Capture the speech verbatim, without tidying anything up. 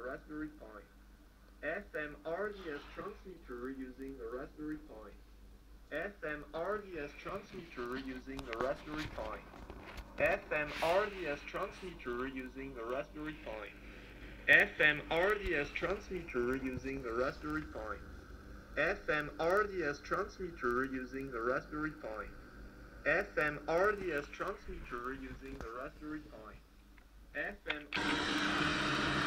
Raspberry Pi. PiFmRds transmitter using the Raspberry Pi. PiFmRds transmitter using the Raspberry Pi. PiFmRds transmitter using the Raspberry Pi. PiFmRds transmitter using the Raspberry Pi. PiFmRds transmitter using the Raspberry Pi. PiFmRds transmitter using the Raspberry Pi. F M